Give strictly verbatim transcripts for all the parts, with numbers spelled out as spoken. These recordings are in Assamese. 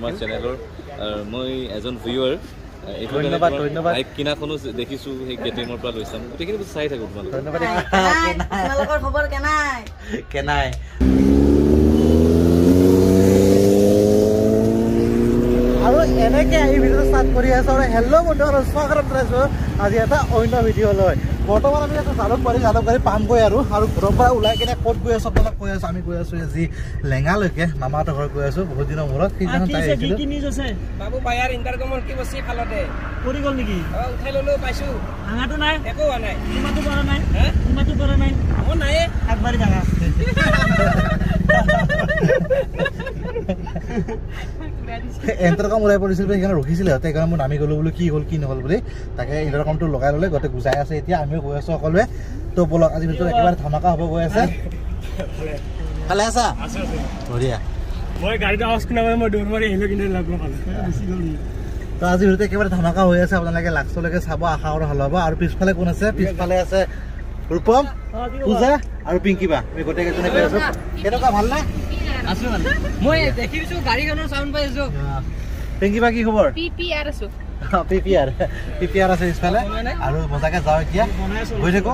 তোমাৰ চেনেলৰ মই এজন ভিউৱাৰ ধন্যবাদ ধন্যবাদ লাইক কিনাখনো দেখিছো সেই কেটিএমৰ পৰা লৈছাম গোটেইখিনি বস্তু চাই থাকো তোমালোক ধন্যবাদ তোমালোকৰ খবৰ কেনাই কেনাই আৰু এনেকৈ এই ভিডিঅ'টো ষ্টাৰ্ট কৰি আছোঁ আৰু হেল্ল' বন্ধুসকল স্বাগতম জনাইছোঁ আজি এটা অন্য ভিডিঅ' লৈ বৰ্তমান আমি আছোঁ জালুকবাৰী জালুকবাৰী পামগৈ আৰু আৰু ঘৰৰ পৰা ওলাই কিনে ক'ত গৈ আছোঁ আপোনালোক কৈ আছোঁ আমি গৈ আছোঁ আজি লেঙালৈকে মামাহঁতৰ ঘৰত গৈ আছোঁ বহুত দিনৰ মূৰত সেইদিনাখন তাই আহিছিলোঁ বাবু বায়াৰ ইণ্টাৰকমৰ কি বস্তু ফালতে কৰি গ'ল নেকি অঁ উঠাই ল'লোঁ পাইছোঁ ভাঙাটো নাই একো হোৱা নাই তোমাৰটো পৰা নাই হে তোমাৰটো পৰা নাই মোৰ নাই আগবাঢ়ি ভাঙা এণ্টাৰকম ওলাই পৰিছিল সেইকাৰণে ৰখিছিলে সিহঁতে সেইকাৰণে মই নামি গ'লোঁ বোলো কি হ'ল কি নহ'ল বুলি তাকে ইণ্টাৰকমটো লগাই ল'লে গোটেই গুচাই আছে এতিয়া আমিও গৈ আছোঁ সকলোৱে তো বলক আজি ভিতৰত একেবাৰে ধামাকা হ'ব গৈ আছে ভালে আছা বঢ়িয়া মই গাড়ীত আৱাজ শুনা পাই মই দৌৰ মাৰি আহিলোঁ কিন্তু লগ নাপালোঁ গুচি গ'ল তো আজি ভিতৰত একেবাৰে ধামাকা হৈ আছে আপোনালোকে লাষ্টলৈকে চাব আশা কৰা ভাল হ'ব আৰু পিছফালে কোন আছে পিছফালে আছে ৰূপম পূজা আৰু পিংকি বা আমি গোটেইকেইজনে গৈ আছোঁ কেনেকুৱা ভাল নে আছোঁ মানে মই দেখিছোঁ গাড়ীখনৰ চাউণ্ড পাই আছোঁ পিংকি বা কি খবৰ পি পি আৰ আছোঁ P P R P P R আছে পিছফালে আৰু মজাকে যাওঁ এতিয়া গৈ থাকো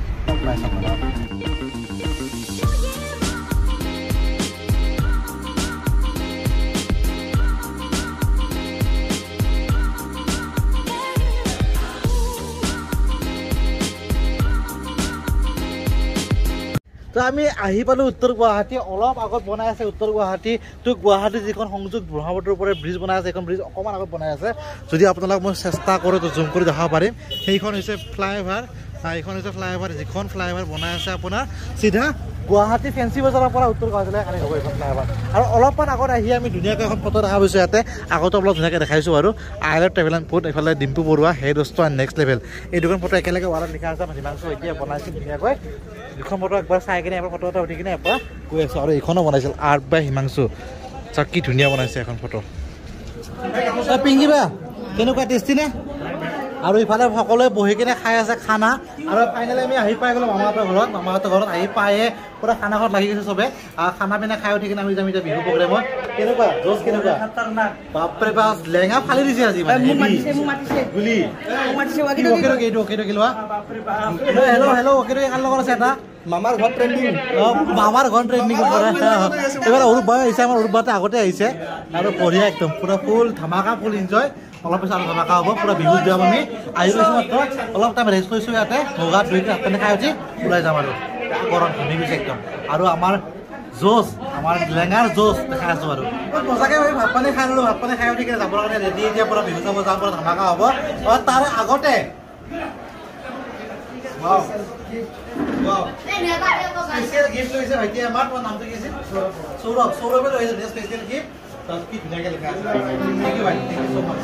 তো আমি আহি পালোঁ উত্তৰ গুৱাহাটী অলপ আগত বনাই আছে উত্তৰ গুৱাহাটী তো গুৱাহাটী যিখন সংযোগ ব্ৰহ্মপুত্ৰৰ ওপৰত ব্ৰিজ বনাই আছে এইখন ব্ৰিজ অকণমান আগত বনাই আছে যদি আপোনালোক মই চেষ্টা কৰোঁ তো জুম কৰি দেখাব পাৰিম সেইখন হৈছে ফ্লাইঅভাৰ এইখন হৈছে ফ্লাইঅভাৰ যিখন ফ্লাইঅভাৰ বনাই আছে আপোনাৰ চিধা গুৱাহাটী ফেঞ্চি বজাৰৰ পৰা উত্তৰ গুৱাহাটীলৈ কানেক্ট হ'ব এইখন ফ্লাইঅভাৰ আৰু অলপমান আগত আহি আমি ধুনীয়াকৈ এখন ফটো দেখা পাইছোঁ ইয়াতে আগতো অলপ ধুনীয়াকৈ দেখাইছোঁ আৰু I love travel and food এইফালে ডিম্পু বৰুৱা সেই বস্তু আৰু নেক্সট লেভেল এই দুখন ফটো একেলগে ৱালত লিখা আছে হিমাংশু এতিয়া বনাইছিল ধুনীয়াকৈ দুখন ফটো একবাৰ চাই কিনে এবাৰ ফটো এটা উঠি কিনে এবাৰ গৈ আছোঁ আৰু এইখনো বনাইছিল আৰ্ট বাই হিমাংশু চাওক কি ধুনীয়া বনাইছে এখন ফটো পিংকি বা কেনেকুৱা টেষ্টি নে আৰু ইফালে সকলোৱে বহি কিনে খাই আছে খানা আৰু ফাইনেলি আমি আহি পাই গ'লোঁ মামাহঁতৰ ঘৰত মামাহঁতৰ ঘৰত আহি পায়ে পুৰা খানা ঘৰত লাগি গৈছে চবে আৰু খানা পিনা খাই উঠি কিনে আমি যাম এতিয়া বিহু প্ৰগ্ৰেমত কেনেকুৱা জোচ কেনেকুৱা বাপৰে বাপ লেঙা ফালি দিছে আজি গুলি হেল্ল' হেল্ল' অকে কাৰ লগত আছে এটা মামাৰ ঘৰত ট্ৰেণ্ডিং অঁ মামাৰ ঘৰত ট্ৰেণ্ডিং এইবাৰ অৰূপ বাই আহিছে আমাৰ অৰূপ বাতে আগতে আহিছে আৰু বঢ়িয়া একদম পুৰা ফুল ধামাকা ফুল এনজয় অলপ পিছত আৰু ধামাকা হ'ব পুৰা বিহুত যাম আমি আহি গৈছোঁ মাত্ৰ অলপ টাইম ৰেষ্ট কৰিছোঁ ইয়াতে মুগাত ধুই হাত পানী খাই উঠি ওলাই যাম আৰু গৰম ধুনি গৈছে একদম আৰু আমাৰ জোচ আমাৰ লেঙাৰ জোচ দেখাই আছোঁ আৰু সঁচাকৈ আমি ভাত পানী খাই ল'লোঁ ভাত পানী খাই উঠি কিনে যাবৰ কাৰণে ৰেডি এতিয়া পুৰা বিহু চাব যাম পুৰা ধামাকা হ'ব আৰু তাৰে আগতে স্পেচিয়েল গিফ্ট লৈছে ভাইটি আমাৰ তোমাৰ নামটো কি আছিল সৌৰভ সৌৰভে লৈছে স্পেচিয়েল গিফ্ট কি ধুনীয়াকৈ লিখা আছে থেংক ইউ ভাই থেংক ইউ ছ' মাছ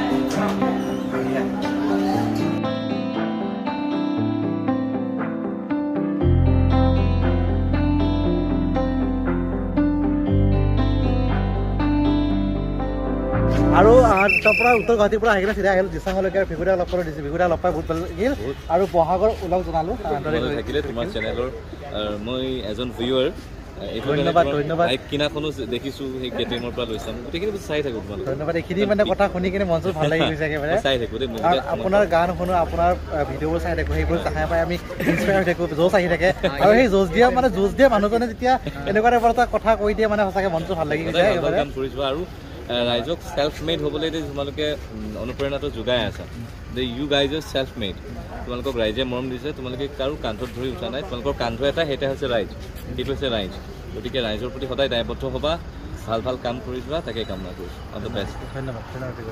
আৰু তাৰ পৰা উত্তৰ গুৱাহাটীৰ পৰা আহি কিনে চিধা আহিলোঁ দিচাঙলৈকে ভিগুদা লগ কৰি দিছোঁ ভিগুদা লগ পাই বহুত ভাল লাগিল আৰু বহাগৰ ওলগ জনালোঁ থাকিলে তোমাৰ চেনেলৰ মই এজন ভিউৱাৰ ধন্যবাদ ধন্যবাদ লাইক কিনাখনো দেখিছোঁ সেই কেটিএমৰ পৰা লৈছাম গোটেইখিনি বস্তু চাই থাকোঁ তোমালোক ধন্যবাদ এইখিনি মানে কথা শুনি কিনে মনটো ভাল লাগি গৈছে একেবাৰে চাই থাকোঁ দেই আপোনাৰ গান শুনো আপোনাৰ ভিডিঅ'বোৰ চাই থাকোঁ সেইবোৰ চাই পাই আমি ইনস্পায়াৰ হৈ থাকোঁ জোচ আহি থাকে আৰু সেই জোচ দিয়া মানে জোচ দিয়া মানুহজনে যেতিয়া এনেকুৱা টাইপৰ এটা কথা কৈ দিয়ে মানে সঁচাকৈ মনটো ভাল লাগি গৈছে কাম কৰিছোঁ আৰু ৰাইজক চেল্ফ মেড হ'বলৈ তোমালোকে অনুপ্ৰেৰণাটো যোগাই আছা যে you guys is self made তোমালোকক ৰাইজে মৰম দিছে তোমালোকে কাৰো কান্ধত ধৰি উঠা নাই তোমালোকৰ কান্ধ এটা সেইটা হৈছে ৰাইজ সেইটো হৈছে ৰাইজ গতিকে ৰাইজৰ প্ৰতি সদায় দায়বদ্ধ হ'বা ভাল ভাল কাম কৰি যোৱা তাকে কামনা কৰিছোঁ অল দ্য বেষ্ট ধন্যবাদ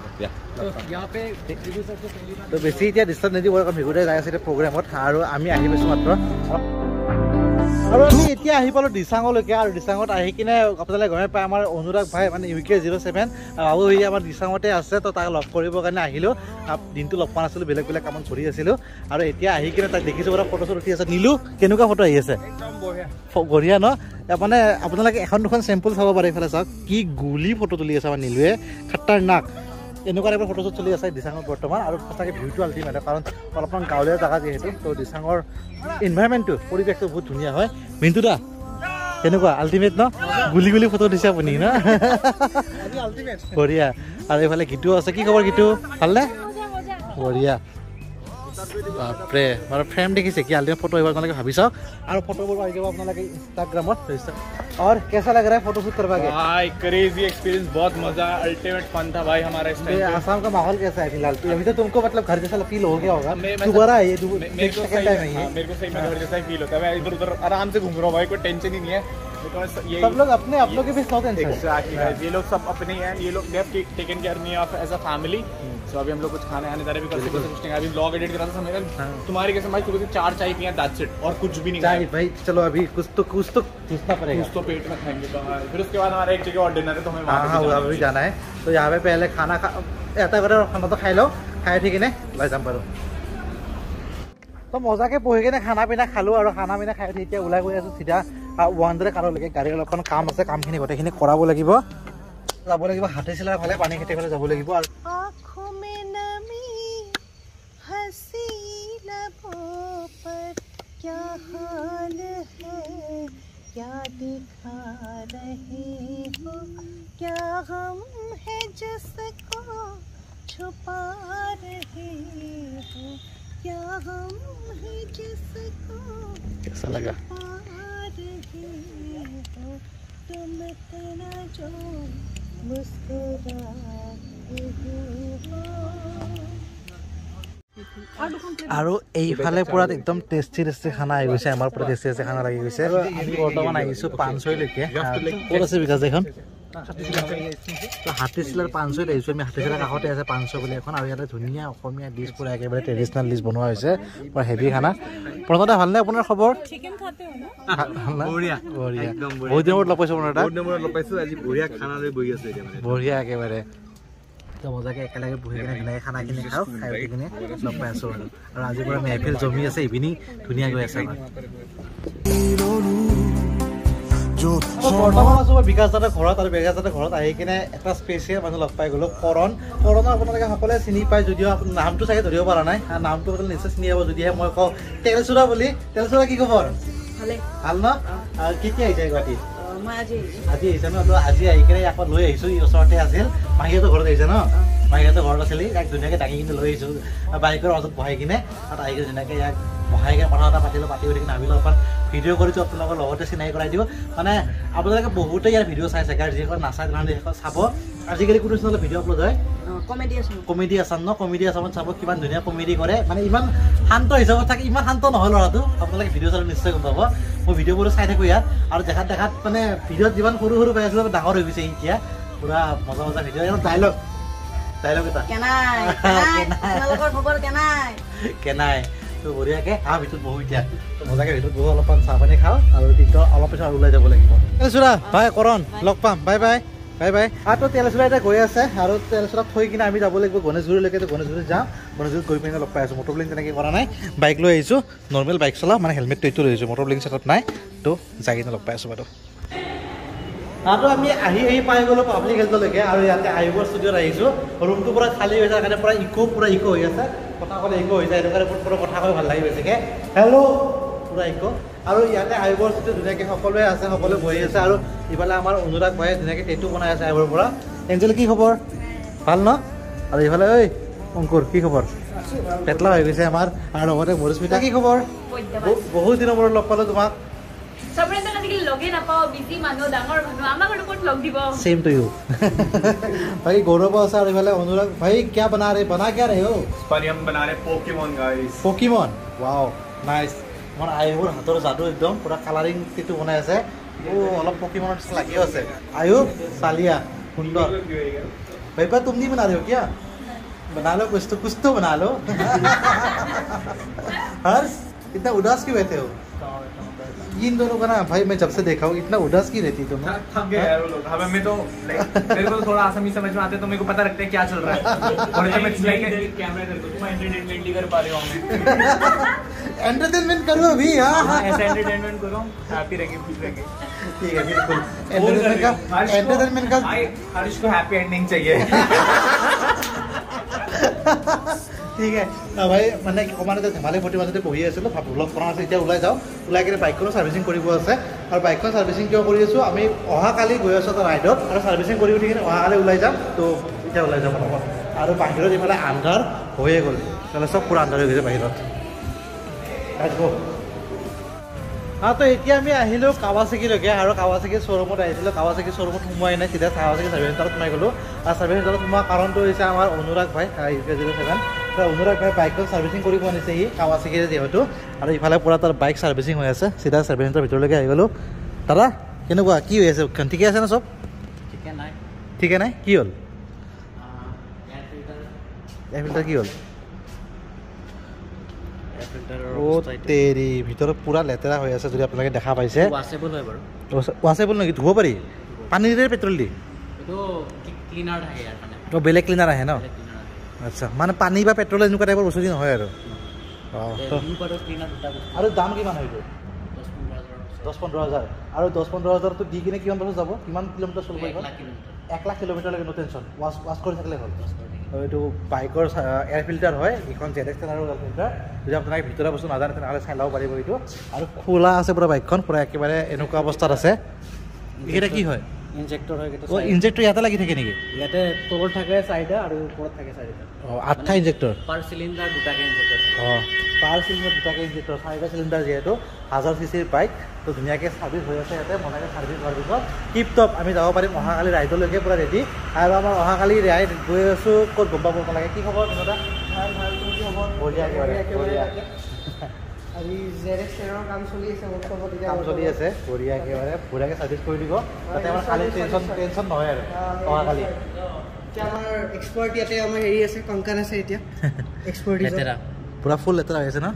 তো বেছি এতিয়া ডিষ্টাৰ্ব নিদিব কাৰণ ভিগুদাই যাই আছে এতিয়া প্ৰগ্ৰেমত আৰু আমি আহি পাইছোঁ মাত্ৰ আৰু আমি এতিয়া আহি পালোঁ দিচাঙলৈকে আৰু দিচাঙত আহি কিনে আপোনালোকে গমে পায় আমাৰ অনুৰাগ ভাই মানে ইউ কে জিৰ' ছেভেন বাবু সি আমাৰ দিচাঙতে আছে তো তাক লগ কৰিবৰ কাৰণে আহিলোঁ দিনটো লগ পোৱা নাছিলোঁ বেলেগ বেলেগ কামত ঘূৰি আছিলোঁ আৰু এতিয়া আহি কিনে তাক দেখিছোঁ পুৰা ফটো চটো উঠি আছে নীলু কেনেকুৱা ফটো আহি আছে বঢ়িয়া ন মানে আপোনালোকে এখন দুখন চেম্পুল চাব পাৰে এইফালে চাওক কি গুলি ফটো তুলি আছে আমাৰ নীলুৱে খাটাৰনাক এনেকুৱা টাইপৰ ফটো চলি আছে দিচাঙত বৰ্তমান আৰু সঁচাকৈ ভিউটো আল্টিমেট কাৰণ অলপমান গাঁৱলীয়া জেগা যিহেতু তো দিচাঙৰ ইনভাইৰমেণ্টটো পৰিৱেশটো বহুত ধুনীয়া হয় মিণ্টু দা কেনেকুৱা আল্টিমেট ন গুলি গুলি ফটো দিছে আপুনি ন বঢ়িয়া আৰু এইফালে গীতু আছে কি খবৰ গীতু ভালনে বঢ়িয়া বাপৰে মানে ফ্ৰেম দেখিছে কি আল্টিমেট ফটো এইবাৰ আপোনালোকে ভাবি চাওক আৰু ফটোবোৰ আহি যাব আপোনালোকে ইনষ্টাগ্ৰামত और कैसा लग रहा है फोटोशूट करवा के भाई क्रेजी एक्सपीरियंस बहुत मजा अल्टीमेट फन था भाई हमारा इस टाइम पे आसाम का माहौल कैसा है फिलहाल अभी तो तुमको मतलब घर जैसा फील हो गया होगा दोबारा है ये मेरे को सही है मेरे को सही में घर जैसा ही फील होता है मैं इधर उधर आराम से घूम रहा हूँ भाई कोई टेंशन ही नहीं है ये सब लोग अपने आप लोग के बीच नो टेंशन एग्जैक्टली गाइस ये लोग सब अपने ही हैं ये लोग they have taken care me of as a family so अभी हम लोग कुछ खाने आने जा रहे हैं बिकॉज़ कुछ नहीं अभी व्लॉग एडिट कर रहा था मेरा तुम्हारी कैसे भाई सुबह से चार चाय पिया दैट्स इट और कुछ भी नहीं चाय भाई चलो अभी कुछ तो कुछ तो चूसना पड़ेगा कुछ तो पेट में खाएंगे फिर उसके बाद हमारा एक जगह और डिनर है तो हमें वहां वहां भी जाना है तो यहाँ पे पहले खाना खा এটা করে খানা তো খাই লও খাই ঠিক নে লৈ যাম বাৰু তো মজাকে বহি কিনে খানা পিনা খালো আৰু খানা পিনা খাই উঠি এতিয়া ওলাই গৈ আছো সিধা ওৱানডৰে কাৰলৈকে গাড়ীৰ অলপমান কাম আছে কামখিনি গোটেইখিনি কৰাব লাগিব যাব লাগিব হাতে চিলাৰ ফালে পানী খেতি ফালে যাব লাগিব আৰু आँखों में नमी हंसी लबों पर क्या हाल है क्या दिखा रहे हो क्या गम है जिसको छुपा रहे हो क्या गम है जिसको कैसा लगा तुम इतना जो मुस्कुराते हो আৰু এইফালে পুৰা একদম টেষ্টি টেষ্টি খানা আহি গৈছে আমাৰ পুৰা টেষ্টি টেষ্টি খানা লাগি গৈছে আমি বৰ্তমান আহিছোঁ পানচৈলৈকে ক'ত আছে বিকাশ এখন হাতীচিলাৰ পানচৈত আহিছোঁ আমি হাতীচিলাৰ কাষতে আছে পানচৈ বুলি এখন আৰু ইয়াতে ধুনীয়া অসমীয়া ডিছ পুৰা একেবাৰে ট্ৰেডিচনেল ডিছ বনোৱা হৈছে পুৰা হেভি খানা প্ৰথমতে ভালনে আপোনাৰ খবৰ বঢ়িয়া বঢ়িয়া বহুত দিনৰ মূৰত লগ পাইছোঁ আপোনাৰ বহুত দিনৰ মূৰত লগ পাইছোঁ আজি বঢ়িয়া খানা লৈ বহি আছোঁ এতিয়া মানে বঢ়িয়া একেবাৰে মজাকে একেলগে বহি কিনে ধুনীয়াকৈ খানাখিনি খাওঁ খাই উঠি কিনে লগ পাই আছোঁ আৰু আৰু আজিৰ পৰা মেহফিল জমি আছে ইভিনিং ধুনীয়া গৈ আছে বৰ্তমান আছোঁ মই বিকাশ দাদাৰ ঘৰত আৰু বিকাশ দাদাৰ ঘৰত আহি কিনে এটা স্পেচিয়েল মানুহ লগ পাই গ'লোঁ কৰণ কৰণক আপোনালোকে সকলোৱে চিনি পায় যদিও আপোনাৰ নামটো চাগে ধৰিব পৰা নাই নামটো আপোনালোকে নিশ্চয় চিনি পাব যদিহে মই কওঁ তেলচুৰা বুলি তেলচুৰা কি খবৰ ভাল ন কেতিয়া আহিছে গুৱাহাটীত আজি আহিছে ন আজি আহি কিনে আকৌ লৈ আহিছোঁ ওচৰতে আছিল মাহীহঁতৰ ঘৰত আহিছে ন মাহীহঁতৰ ঘৰত আছিলে ইয়াক ধুনীয়াকৈ দাঙি কিনে লৈ আহিছোঁ বাইকৰ মাজত বহাই কিনে তাত আহি কিনে ধুনীয়াকৈ ইয়াক বহাই কিনে কথা এটা পাতিলোঁ পাতি উঠি কিনে ভাবিলোঁ অকণ ভিডিঅ' কৰিছোঁ আপোনালোকৰ লগতে চিনাকি কৰাই দিওঁ মানে আপোনালোকে বহুতে ইয়াৰ ভিডিঅ' চাই চাগে আৰু যিসকল নাচাই তেনেহ'লে সেইখন চাব আজিকালি কোনো চেনেলত ভিডিঅ' আপলোড হয় কমেডি আছাম কমেডি আছাম ন কমেডি আছামত চাব কিমান ধুনীয়া কমেডি কৰে মানে ইমান শান্ত হিচাপত থাকে ইমান শান্ত নহয় ল'ৰাটো আপোনালোকে ভিডিঅ' চালে নিশ্চয় গম পাব মই ভিডিঅ'বোৰো চাই থাকোঁ ইয়াত আৰু দেখাত দেখাত মানে ভিডিঅ'ত যিমান সৰু সৰু পাই আছিলোঁ ডাঙৰ হৈ গৈছে এতিয়া পুৰা মজা মজা ভিডিঅ' ইয়াত ডাইলগ ডাইলগ এটা কেনাই তোমালোকৰ খবৰ কেনাই কেনাই তো বঢ়িয়াকৈ আহ ভিতৰত বহু এতিয়া মজাকৈ ভিতৰত বহু অলপমান চাহ পানী খাওঁ আৰু তেতিয়া অলপ পিছত আৰু ওলাই যাব লাগিব তেলচুৰা বাই কৰণ লগ পাম বাই বাই বাই বাই আৰু তেলচুৰা এতিয়া গৈ আছে আৰু তেলচুৰাত থৈ কিনে আমি যাব লাগিব গণেশগুৰিলৈকে গণেশগুৰিত যাম গণেশগুৰিত গৈ পিনে লগ পাই আছোঁ মটৰ ব্লিং তেনেকৈ কৰা নাই বাইক লৈ আহিছোঁ নৰ্মেল বাইক চলাওঁ মানে হেলমেটটো এইটো লৈ আহিছোঁ মটৰ ব্লিং চেটত নাই তো যাই কিনে লগ পাই আছোঁ বাৰু আৰু আমি আহি আহি পাই গ'লোঁ পাব্লিক হেল্থলৈকে আৰু ইয়াতে আয়োগৰ ষ্টুডিঅ'ত আহিছোঁ ৰুমটো পূৰা খালী হৈছে কাৰণে পূৰা ইক' পূৰা ইক' হৈ আছে কথা ক'লে ইক' হৈ যায় সেইটো কাৰণে পূৰা কথা কৈ ভাল লাগি বেছিকৈ হেল্ল' পূৰা ইক' আৰু ইয়াতে আয়োগৰ ষ্টুডিঅ' ধুনীয়াকৈ সকলোৱে আছে সকলোৱে বহি আছে আৰু ইফালে আমাৰ অনুৰাগ ভাই ধুনীয়াকৈ টেটু বনাই আছে আয়োগৰ পৰা এঞ্জেল কি খবৰ ভাল ন আৰু ইফালে ঐ অংকুৰ কি খবৰ পেটলা হৈ গৈছে আমাৰ আৰু লগতে মৰুস্মিতা কি খবৰ বহুত দিনৰ মূৰত লগ পালোঁ তোমাক सेम टू यू भाई गौरव सर वाले अनुराग भाई क्या बना रहे बना क्या रहे हो पर हम बना रहे Pokemon guys Pokemon wow nice मोर आयुर हाथर जादू एकदम पूरा कलरिंग टिटु बनाय আছে ও অলপ पोकेमॉन লাগি আছে आयु सालिया सुंदर भाई पर तुम नहीं बना रहे हो क्या बना लो कुछ तो कुछ तो बना लो हर्ष इतना उदास क्यों रहते हो इन दोनों का ना भाई मैं जब से देखा हूँ इतना उदास की रहती तुम थक गए यार वो लोग हमें मैं तो मेरे को तो थोड़ा आसानी समझ में आते तो मेरे को पता रखते हैं क्या चल रहा है और जब मैं कैमरा करके तुम एंटरटेनमेंट नहीं कर पा रहे हो हमें एंटरटेनमेंट करो अभी हां हां ऐसा एंटरटेनमेंट करो हैप्पी रहेंगे खुश रहेंगे ठीक है बिल्कुल एंटरटेनमेंट का एंटरटेनमेंट का हर्ष को हैप्पी एंडिंग चाहिए ঠিক আছে ভাই মানে অকণমান এতিয়া ধেমালি ফূৰ্তি মাজতে বহি আছিলোঁ ব্লগ বনাই আছে এতিয়া ওলাই যাওঁ ওলাই কিনে বাইকখনো ছাৰ্ভিচিং কৰিব আছে আৰু বাইকখন ছাৰ্ভিচিং কিয় কৰি আছোঁ আমি অহাকালি গৈ আছোঁ এটা ৰাইডত আৰু ছাৰ্ভিচিং কৰি উঠি কিনে অহাকালি ওলাই যাম তো এতিয়া ওলাই যাম অকণমান আৰু বাহিৰত ইফালে আন্ধাৰ হৈয়ে গ'ল তেতিয়াহ'লে চব পূৰা আন্ধাৰ হৈ গৈছে বাহিৰত हाँ तो এতিয়া আমি আহিলো কাৱাসাকিলৈকে আৰু কাৱাসাকি শ্ব'ৰুমত আহিছিলোঁ কাৱাসাকি শ্ব'ৰুমত সোমোৱাই নাই চিধা কাৱাসাকি ছাৰ্ভিচ চেণ্টাৰত সোমাই গ'লোঁ আৰু ছাৰ্ভিচ চেণ্টাৰত সোমোৱাৰ কাৰণটো হৈছে আমাৰ অনুৰাগ ভাই ইউ কে জিৰ' ছেভেন তো অনুৰাগ ভাই বাইকখন ছাৰ্ভিচিং কৰিব আনিছে সি কাৱাসাকিৰে যিহেতু আৰু ইফালে পূৰা তাৰ বাইক ছাৰ্ভিচিং হৈ আছে চিধা ছাৰ্ভিচ চেণ্টাৰৰ ভিতৰলৈকে আহি গ'লোঁ দাদা কেনেকুৱা কি হৈ আছে ঠিকে আছে ন চব ঠিকে নাই ঠিকে নাই কি হ'ল এয়াৰ ফিল্টাৰ কি হ'ল তেৰি ভিতৰত পুৰা লেতেৰা হৈ আছে যদি আপোনালোকে দেখা পাইছে ৱাছেবল হয় বাৰু ৱাছেবল নেকি ধুব পাৰি পানীৰে পেট্ৰল দি এইটো ক্লিনাৰ আহে ইয়াৰ মানে তো বেলেগ ক্লিনাৰ আহে ন আচ্ছা মানে পানী বা পেট্ৰল এনেকুৱা টাইপৰ বস্তু নহয় আৰু অঁ আৰু দাম কিমান হয় এইটো দহ পোন্ধৰ হাজাৰ আৰু দহ পোন্ধৰ হাজাৰটো দি কিনে কিমান বছৰ যাব কিমান কিলোমিটাৰ চলিব এইখন এক লাখ কিলোমিটাৰলৈকে ন টেনশ্যন ৱাছ ৱাছ কৰি থাকিলে হ'ল এইটো বাইকৰ এয়াৰ ফিল্টাৰ হয় এইখন জেড এক্স টেন আৰু এয়াৰ ফিল্টাৰ যদি আপোনালোকে ভিতৰৰ বস্তু নাজানে তেনেহ'লে চাই ল'ব পাৰিব এইটো আৰু খোলা আছে পুৰা বাইকখন পুৰা একেবাৰে এনেকুৱা অৱস্থাত আছে এইকেইটা কি হয় ইনজেক্টৰ হয় অঁ ইনজেক্টৰ ইয়াতে লাগি থাকে নেকি ইয়াতে তলত থাকে চাৰিটা আৰু ওপৰত থাকে চাৰিটা অঁ আঠটা ইনজেক্টৰ পাৰ চিলিণ্ডাৰ দুটাকৈ ইনজেক্টৰ অঁ পাৰ চিলিণ্ডাৰ দুটাকৈ ইনজেক্টৰ চাৰিটা চিলিণ্ডাৰ যিহেতু হাজাৰ চি চিৰ বাইক তো ধুনীয়াকৈ ছাৰ্ভিচ হৈ আছে ইয়াতে মজাকৈ ছাৰ্ভিচ হোৱাৰ পিছত টিপ টপ আমি যাব পাৰিম অহাকালি ৰাইডলৈকে পূৰা ৰেডি আৰু আমাৰ অহাকালি ৰাইড গৈ আছোঁ ক'ত গম পাব লাগে কি খবৰ দাদা ভাল ভাল কি খবৰ বঢ়িয়া বঢ়িয়া আজি জেড এক্স টেনৰ কাম চলি আছে কাম চলি আছে বঢ়িয়া একেবাৰে বঢ়িয়াকৈ ছাৰ্ভিচ কৰি দিব তাতে আমাৰ খালি টেনশ্যন টেনশ্যন নহয় আৰু অহাকালি এতিয়া আমাৰ এক্সপাৰ্ট ইয়াতে আমাৰ হেৰি আছে কংকান আছে এতিয়া এক্সপাৰ্ট লেতেৰা পুৰা ফুল লেতেৰা হৈ আছে ন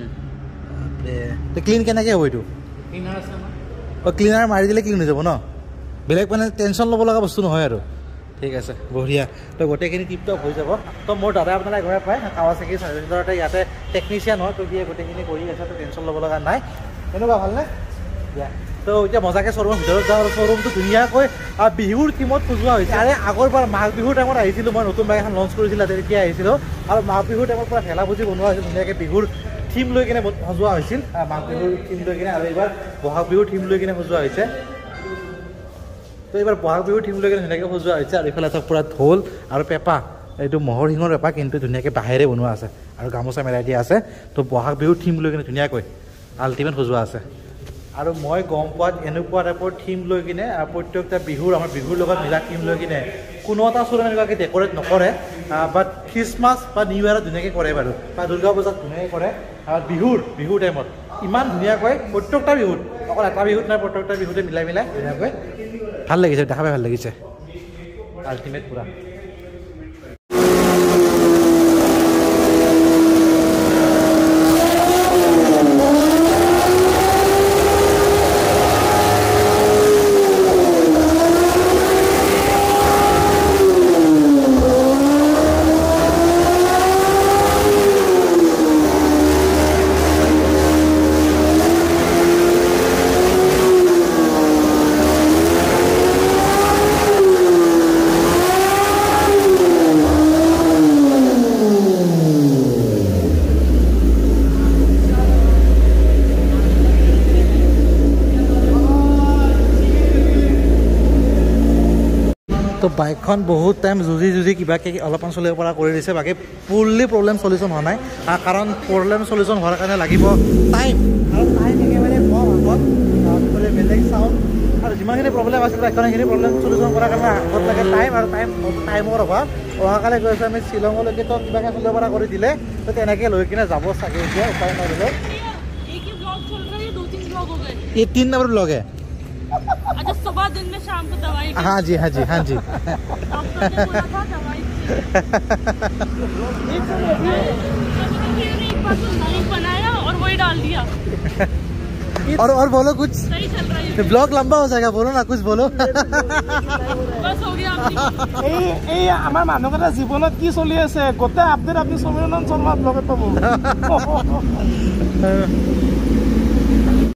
ক্লিন কেনেকৈ হ'ব এইটো ক্লিনাৰ আছে আমাৰ অঁ ক্লিনাৰ মাৰি দিলে ক্লিন হৈ যাব ন বেলেগ মানে টেনশ্যন ল'ব লগা বস্তু নহয় আৰু ঠিক আছে বঢ়িয়া তো গোটেইখিনি টিপ টপ হৈ যাব তো মোৰ দাদাই আপোনালোকে গমে পায় কাৱাসাকি ছাৰ্ভিচ চেণ্টাৰতে ইয়াতে টেকনিচিয়ান হয় তো দিয়ে গোটেইখিনি কৰি আছে তো টেনশ্যন ল'ব লগা নাই এনেকুৱা ভালনে দিয়া তো এতিয়া মজাকৈ শ্ব'ৰুমৰ ভিতৰত যাওঁ আৰু শ্ব'ৰুমটো ধুনীয়াকৈ বিহুৰ থিমত সজোৱা হৈছে আৰে আগৰবাৰ মাঘ বিহুৰ টাইমত আহিছিলোঁ মই নতুন বাইক এখন লঞ্চ কৰিছিলোঁ তেতিয়া আহিছিলোঁ আৰু মাঘ বিহুৰ টাইমত পূৰা ভেলা ভুজি বনোৱা হৈছিল ধুনীয়াকৈ বিহুৰ থিম লৈ কিনে সজোৱা হৈছিল মাঘ বিহুৰ থিম লৈ কিনে আৰু এইবাৰ বহাগ বিহুৰ থিম লৈ কিনে সজোৱা হৈছে তো এইবাৰ বহাগ বিহুৰ থিম লৈ কিনে ধুনীয়াকৈ সজোৱা হৈছে আৰু এইফালে এটা পূৰা ঢোল আৰু পেঁপা এইটো ম'হৰ শিঙৰ পেঁপা কিন্তু ধুনীয়াকৈ বাঁহেৰে বনোৱা আছে আৰু গামোচা মেৰাই দিয়া আছে তো বহাগ বিহুৰ থিম লৈ কিনে ধুনীয়াকৈ আল্টিমেট সজোৱা আছে আৰু মই গম পোৱাত এনেকুৱা টাইপৰ থিম লৈ কিনে প্ৰত্যেকটা বিহুৰ আমাৰ বিহুৰ লগত মিলা থিম লৈ কিনে কোনো এটা শ্ব'ৰুম এনেকুৱাকৈ ডেক'ৰেট নকৰে বাট খ্ৰীষ্টমাছ বা নিউ ইয়েৰত ধুনীয়াকৈ কৰে বাৰু বা দুৰ্গা পূজাত ধুনীয়াকৈ কৰে আৰু বিহুৰ বিহুৰ টাইমত ইমান ধুনীয়াকৈ প্ৰত্যেকটা বিহুত অকল এটা বিহুত নাই প্ৰত্যেকটা বিহুতে মিলাই মিলাই ধুনীয়াকৈ ভাল লাগিছে দেখা পাই ভাল লাগিছে আল্টিমেট পূৰা তো বাইকখন বহুত টাইম যুঁজি যুঁজি কিবাকৈ অলপমান চলিব পৰা কৰি দিছে বাকী ফুল্লি প্ৰব্লেম চলিউশ্যন হোৱা নাই কাৰণ প্ৰব্লেম চলিউশ্যন হোৱাৰ কাৰণে লাগিব টাইম আৰু টাইম একেবাৰে কম আগত তাৰপিছতে বেলেগ চাউণ্ড আৰু যিমানখিনি প্ৰব্লেম আছিল বাইকখন সেইখিনি প্ৰব্লেম চলিউশ্যন কৰাৰ কাৰণে আগত লাগে টাইম আৰু টাইম টাইমৰ অভাৱ অহাকালি গৈ আছোঁ আমি শ্বিলঙলৈকে তো কিবাকৈ চলিব পৰা কৰি দিলে তো তেনেকৈ লৈ কিনে যাব চাগে এতিয়া উপায় নাই বোলে ये तीन नंबर ब्लॉग है अच्छा सुबह दिन में शाम को दवाई हाँ जी हाँ जी हाँ जी डॉक्टर ने बोला था दवाई एक बार तो नहीं बनाया और वही डाल दिया और और बोलो कुछ सही चल रहा है ब्लॉग लंबा हो जाएगा बोलो ना कुछ बोलो बस हो गया এই এই আমাৰ মানুহকেইটা জীৱনত কি চলি আছে গোটেই আপডেট আপুনি সমীৰণ শৰ্মা ব্লগত পাব